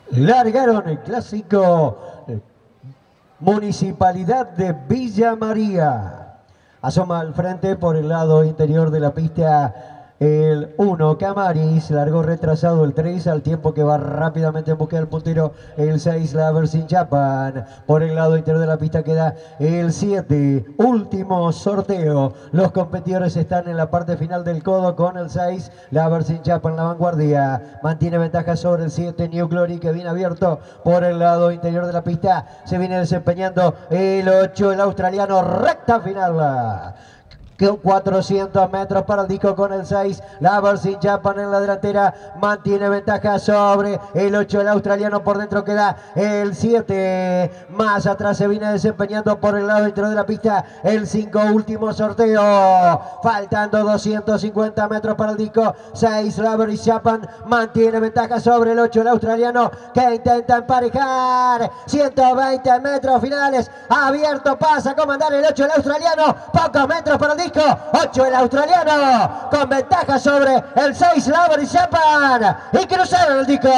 Largaron el clásico Municipalidad de Villa María. Asoma al frente por el lado interior de la pista el 1, Camaris, largó retrasado el 3, al tiempo que va rápidamente en busca del puntero el 6, Lovers in Japan. Por el lado interior de la pista queda el 7, último sorteo. Los competidores están en la parte final del codo con el 6, Lovers in Japan, la vanguardia. Mantiene ventaja sobre el 7, New Glory, que viene abierto por el lado interior de la pista. Se viene desempeñando el 8, el australiano, recta final. 400 metros para el disco con el 6, Lovers in Japan en la delantera, mantiene ventaja sobre el 8, el australiano, por dentro queda el 7, más atrás se viene desempeñando por el lado interior de la pista el 5, último sorteo, faltando 250 metros para el disco, 6, Lovers in Japan, mantiene ventaja sobre el 8, el australiano, que intenta emparejar, 120 metros finales, abierto, pasa a comandar el 8, el australiano, pocos metros para el disco, 8 el australiano, con ventaja sobre el 6, Lovers in Japan, y cruzaron el disco.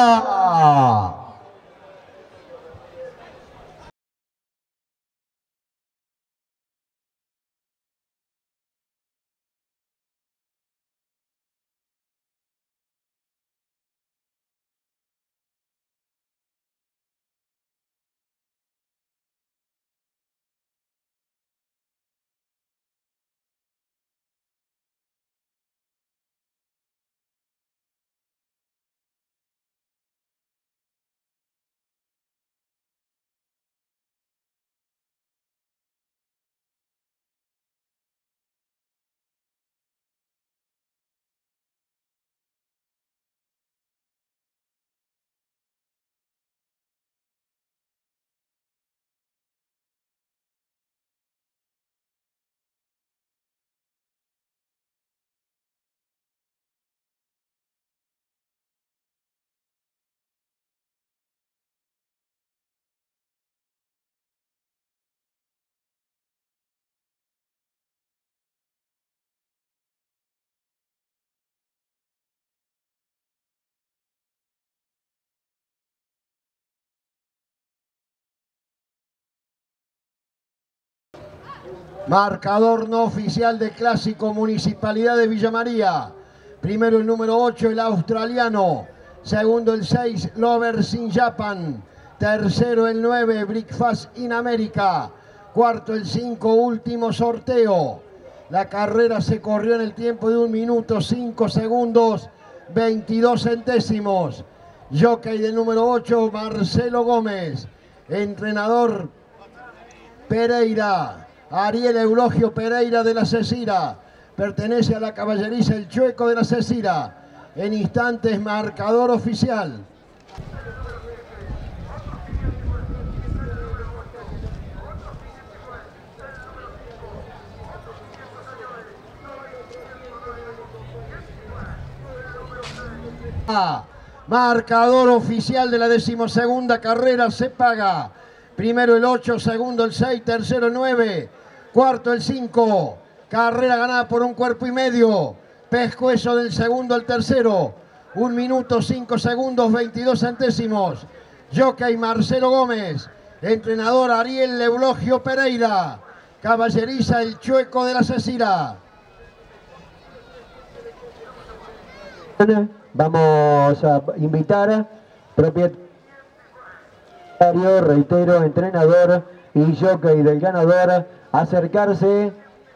Marcador no oficial de Clásico Municipalidad de Villa María. Primero el número 8, el australiano. Segundo el 6, Lovers in Japan. Tercero el 9, Breakfast in America. Cuarto el 5, último sorteo. La carrera se corrió en el tiempo de 1 minuto, 5 segundos, 22 centésimos. Jockey del número 8, Marcelo Gómez. Entrenador Pereira. Ariel Eulogio Pereira de la Cecira, pertenece a la caballeriza El Chueco de la Cecira. En instantes, marcador oficial. Marcador oficial de la 12ª carrera, se paga. Primero el 8, segundo el 6, tercero el 9, cuarto el 5. Carrera ganada por 1 cuerpo y medio. Pescuezo del segundo al tercero. 1 minuto, 5 segundos, 22 centésimos. Jockey Marcelo Gómez. Entrenador Ariel Eulogio Pereira. Caballeriza El Chueco de la Cecira. Vamos a invitar propietario, reitero, entrenador y jockey del ganador a acercarse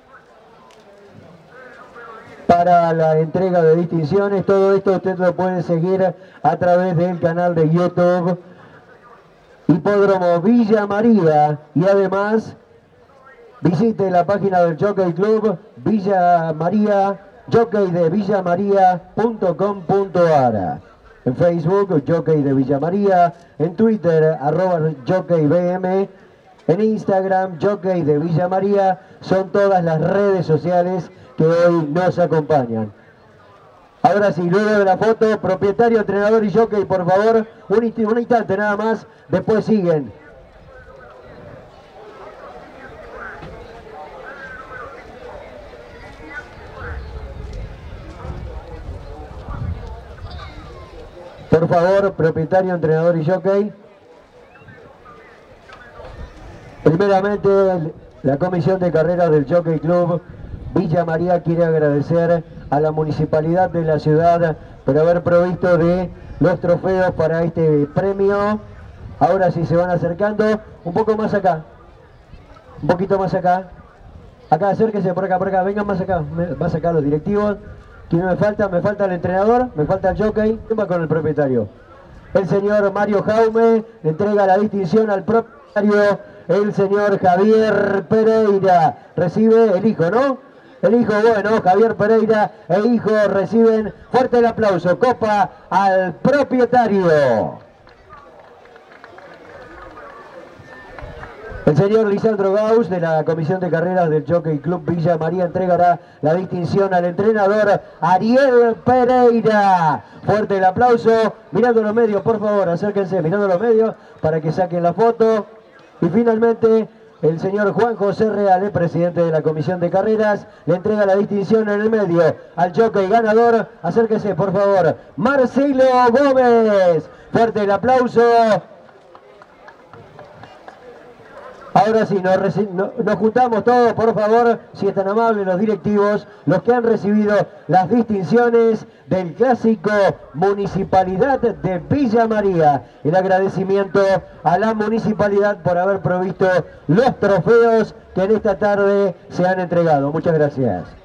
para la entrega de distinciones. Todo esto usted lo puede seguir a través del canal de YouTube Hipódromo Villa María, y además visite la página del Jockey Club Villa María, jockey de villamaría.com.ar. En Facebook, Jockey de Villa María. En Twitter, @JockeyBM. En Instagram, Jockey de Villa María. Son todas las redes sociales que hoy nos acompañan. Ahora sí, luego de la foto, propietario, entrenador y jockey, por favor, un instante nada más, después siguen. Por favor, propietario, entrenador y jockey. Primeramente, la Comisión de Carreras del Jockey Club Villa María quiere agradecer a la Municipalidad de la ciudad por haber provisto de los trofeos para este premio. Ahora sí se van acercando, un poco más acá, un poquito más acá. Acá, acérquense, por acá, vengan más acá los directivos. ¿Quién me falta? Me falta el entrenador, me falta el jockey. ¿Quién va con el propietario? El señor Mario Jaume le entrega la distinción al propietario, el señor Javier Pereira. Recibe el hijo, ¿no? El hijo, bueno, Javier Pereira e hijo reciben fuerte el aplauso. Copa al propietario. El señor Lisandro Gauss, de la Comisión de Carreras del Jockey Club Villa María, entregará la distinción al entrenador Ariel Pereira. Fuerte el aplauso. Mirando los medios, por favor, acérquense, mirando los medios para que saquen la foto. Y finalmente, el señor Juan José Real, el presidente de la Comisión de Carreras, le entrega la distinción en el medio al jockey ganador. Acérquense, por favor, Marcelo Gómez. Fuerte el aplauso. Ahora sí, nos juntamos todos, por favor, si están amables los directivos, los que han recibido las distinciones del clásico Municipalidad de Villa María. El agradecimiento a la municipalidad por haber provisto los trofeos que en esta tarde se han entregado. Muchas gracias.